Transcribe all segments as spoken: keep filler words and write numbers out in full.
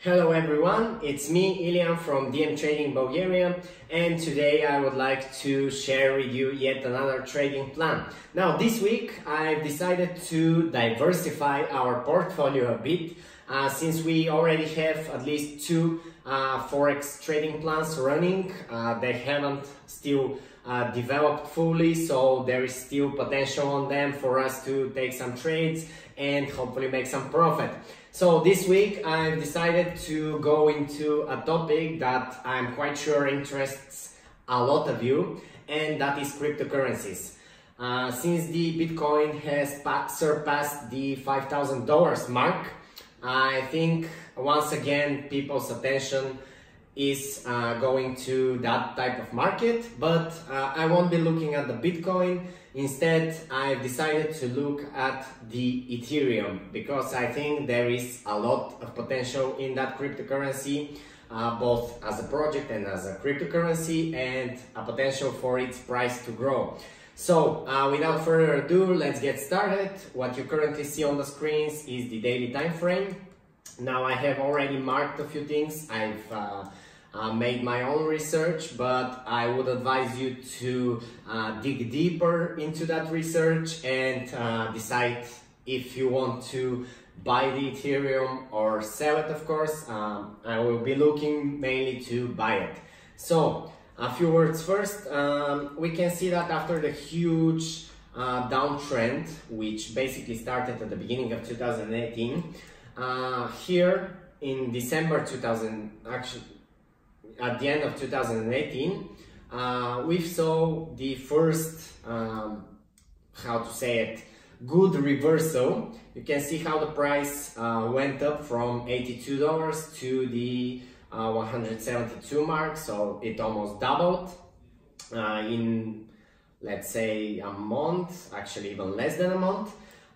Hello everyone, it's me Ilian from D M Trading Bulgaria, and today I would like to share with you yet another trading plan. Now this week I've decided to diversify our portfolio a bit uh, since we already have at least two uh, Forex trading plans running. Uh, they haven't still uh, developed fully, so there is still potential on them for us to take some trades and hopefully make some profit. So this week I've decided to go into a topic that I'm quite sure interests a lot of you, and that is cryptocurrencies. Uh, since the Bitcoin has surpassed the five thousand dollars mark, I think once again people's attention is uh, going to that type of market, but uh, I won't be looking at the Bitcoin. Instead, I've decided to look at the Ethereum because I think there is a lot of potential in that cryptocurrency, uh, both as a project and as a cryptocurrency, and a potential for its price to grow. So uh, without further ado, let's get started. What you currently see on the screens is the daily time frame. Now I have already marked a few things. I've uh, Uh, made my own research, but I would advise you to uh, dig deeper into that research and uh, decide if you want to buy the Ethereum or sell it, of course. Um, I will be looking mainly to buy it. So, a few words first. Um, we can see that after the huge uh, downtrend, which basically started at the beginning of two thousand eighteen, uh, here in December two thousand, actually, at the end of two thousand eighteen, uh, we saw the first, um, how to say it, good reversal. You can see how the price uh, went up from eighty-two dollars to the uh, one hundred seventy-two mark, so it almost doubled uh, in, let's say, a month, actually even less than a month.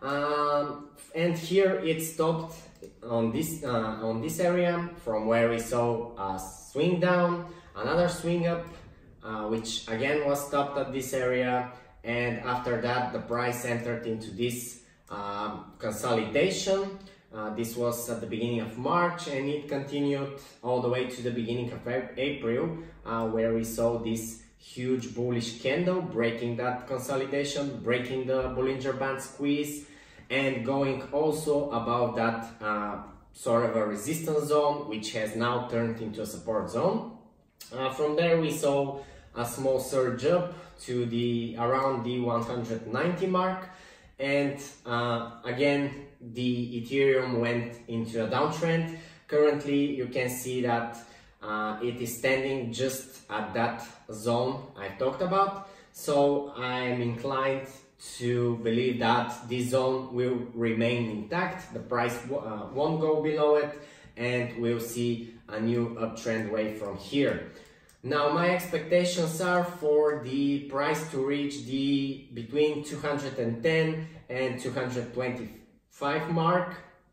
Um, and here it stopped on this uh, on this area, from where we saw a swing down, another swing up, uh, which again was stopped at this area, and after that the price entered into this uh, consolidation. Uh, this was at the beginning of March, and it continued all the way to the beginning of April, uh, where we saw this huge bullish candle breaking that consolidation, breaking the Bollinger Band squeeze, and going also above that uh, sort of a resistance zone, which has now turned into a support zone. Uh, from there we saw a small surge up to the around the one hundred ninety mark, and uh, again the Ethereum went into a downtrend. Currently you can see that uh, it is standing just at that zone I talked about, so I'm inclined to believe that this zone will remain intact. The price uh, won't go below it, and we'll see a new uptrend wave from here. Now my expectations are for the price to reach the between two hundred ten and two hundred twenty-five mark,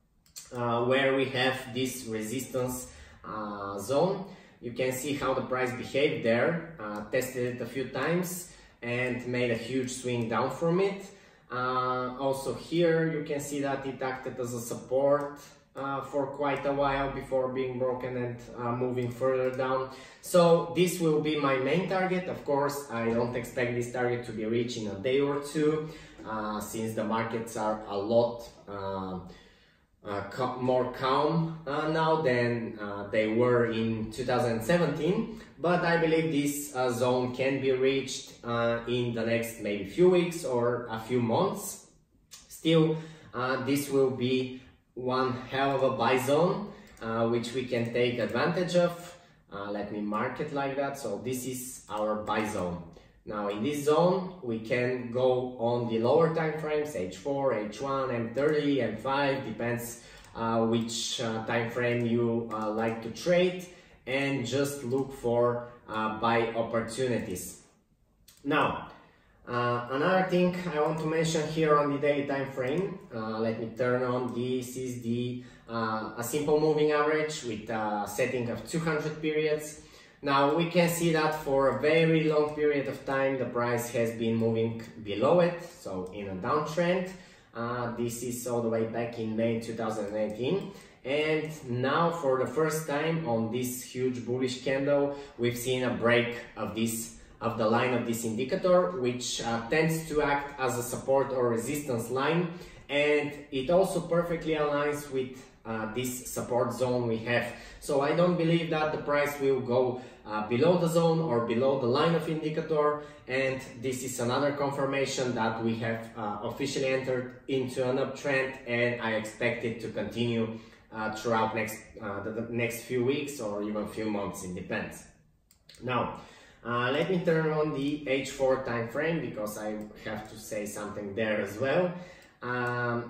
uh, where we have this resistance uh, zone. You can see how the price behaved there, uh, tested it a few times and made a huge swing down from it. Uh, also here you can see that it acted as a support uh, for quite a while before being broken and uh, moving further down. So this will be my main target. Of course, I don't expect this target to be reached in a day or two, uh, since the markets are a lot uh, Uh, more calm uh, now than uh, they were in two thousand seventeen, but I believe this uh, zone can be reached uh, in the next maybe few weeks or a few months. Still, uh, this will be one hell of a buy zone, uh, which we can take advantage of. Uh, let me mark it like that. So this is our buy zone. Now in this zone we can go on the lower time frames, H four, H one, M thirty, M five, depends uh, which uh, time frame you uh, like to trade, and just look for uh, buy opportunities. Now uh, another thing I want to mention here on the daily time frame, uh, let me turn on, this is the uh, a simple moving average with a setting of two hundred periods. Now we can see that for a very long period of time the price has been moving below it, so in a downtrend. Uh, this is all the way back in May two thousand eighteen, and now for the first time on this huge bullish candle we've seen a break of this of the line of this indicator, which uh, tends to act as a support or resistance line, and it also perfectly aligns with uh, this support zone we have. So I don't believe that the price will go uh, below the zone or below the line of indicator, and this is another confirmation that we have uh, officially entered into an uptrend, and I expect it to continue uh, throughout next uh, the, the next few weeks or even few months, it depends. Now uh, let me turn on the H four time frame because I have to say something there as well. Um,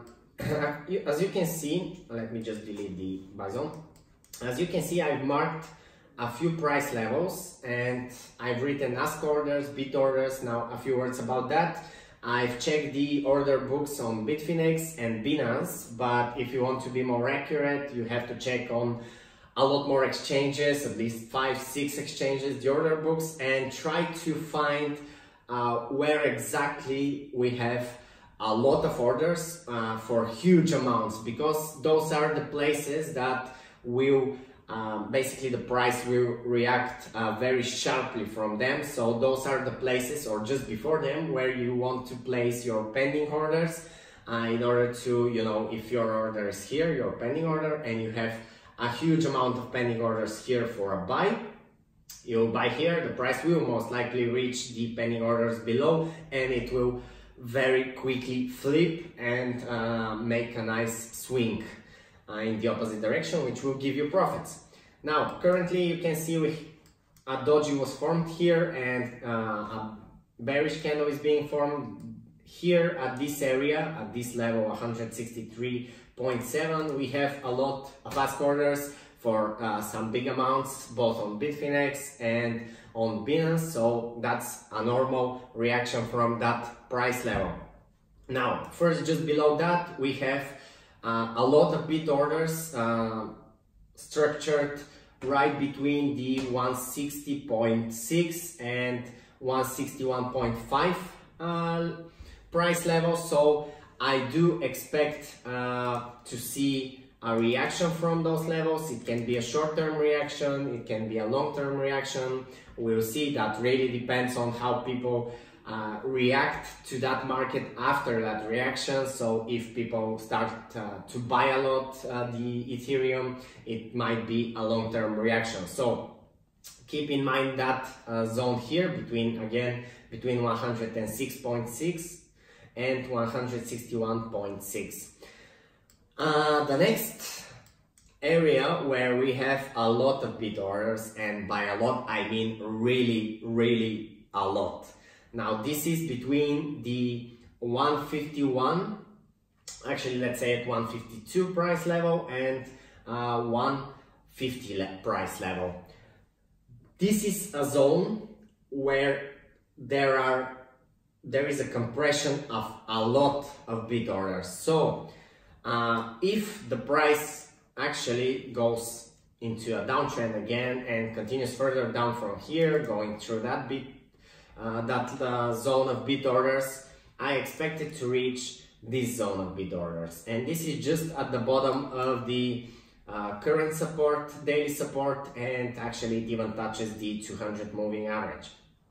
as you can see, let me just delete the bison. As you can see, I've marked a few price levels and I've written ask orders, bid orders. Now a few words about that. I've checked the order books on Bitfinex and Binance, but if you want to be more accurate, you have to check on a lot more exchanges, at least five, six exchanges, the order books, and try to find uh, where exactly we have a lot of orders uh, for huge amounts, because those are the places that will um, basically the price will react uh, very sharply from them. So those are the places, or just before them, where you want to place your pending orders uh, in order to, you know, if your order is here, your pending order, and you have a huge amount of pending orders here for a buy, you'll buy here, the price will most likely reach the pending orders below, and it will very quickly flip and uh, make a nice swing uh, in the opposite direction, which will give you profits. Now currently you can see we, a doji was formed here, and uh, a bearish candle is being formed here at this area, at this level one hundred sixty-three point seven. We have a lot of ask orders for uh, some big amounts both on Bitfinex and on Binance, so that's a normal reaction from that price level. Now first, just below that we have uh, a lot of bid orders uh, structured right between the one sixty point six and one sixty-one point five uh, price level, so I do expect uh, to see a reaction from those levels. It can be a short-term reaction, it can be a long-term reaction. We'll see. That really depends on how people uh, react to that market after that reaction. So if people start uh, to buy a lot uh, the Ethereum, it might be a long-term reaction. So keep in mind that uh, zone here between, again, between one hundred six point six and one hundred sixty-one point six. Uh, the next area where we have a lot of bid orders, and by a lot I mean really, really a lot. Now this is between the one fifty-one, actually let's say at one fifty-two price level, and uh, one fifty le price level. This is a zone where there are there is a compression of a lot of bid orders. So uh, if the price actually goes into a downtrend again and continues further down from here, going through that bit uh, that uh, zone of bid orders, I expect it to reach this zone of bid orders, and this is just at the bottom of the uh, current support, daily support, and actually it even touches the two hundred moving average.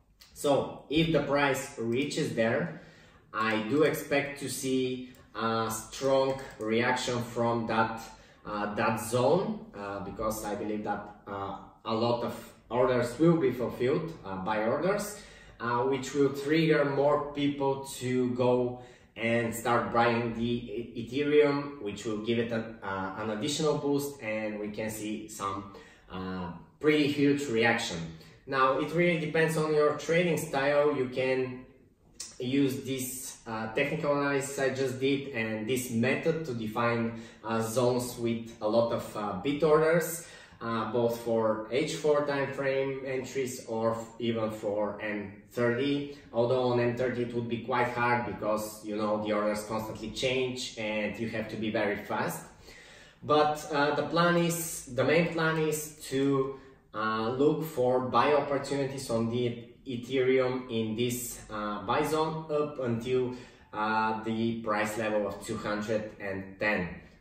So if the price reaches there, I do expect to see a strong reaction from that uh, that zone, uh, because I believe that uh, a lot of orders will be fulfilled uh, by orders, uh, which will trigger more people to go and start buying the Ethereum, which will give it an, uh, an additional boost, and we can see some uh, pretty huge reaction. Now it really depends on your trading style. You can use this uh, technical analysis I just did and this method to define uh, zones with a lot of uh, bid orders, uh, both for H four time frame entries or even for M thirty. Although on M thirty it would be quite hard because, you know, the orders constantly change and you have to be very fast. But uh, the plan is, the main plan is to uh, look for buy opportunities on the Ethereum in this uh, buy zone up until uh, the price level of two hundred ten.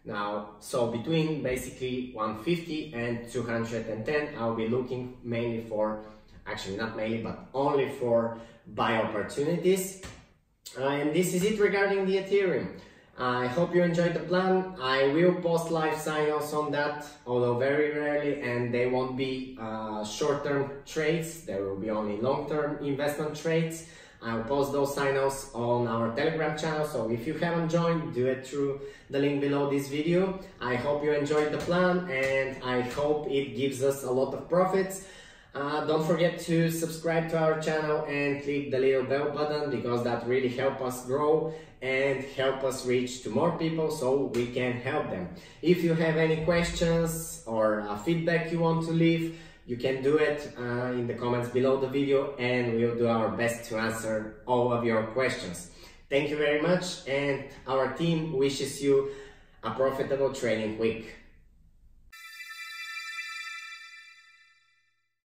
Now, so between basically one fifty and two hundred ten, I'll be looking mainly for, actually not mainly, but only for buy opportunities. Uh, and this is it regarding the Ethereum. I hope you enjoyed the plan. I will post live sign-offs on that, although very rarely, and they won't be uh, short-term trades. There will be only long-term investment trades. I'll post those sign-offs on our Telegram channel, so if you haven't joined, do it through the link below this video. I hope you enjoyed the plan, and I hope it gives us a lot of profits. Uh, don't forget to subscribe to our channel and click the little bell button, because that really helps us grow and help us reach to more people so we can help them. If you have any questions or uh, feedback you want to leave, you can do it uh, in the comments below the video, and we'll do our best to answer all of your questions. Thank you very much, and our team wishes you a profitable trading week.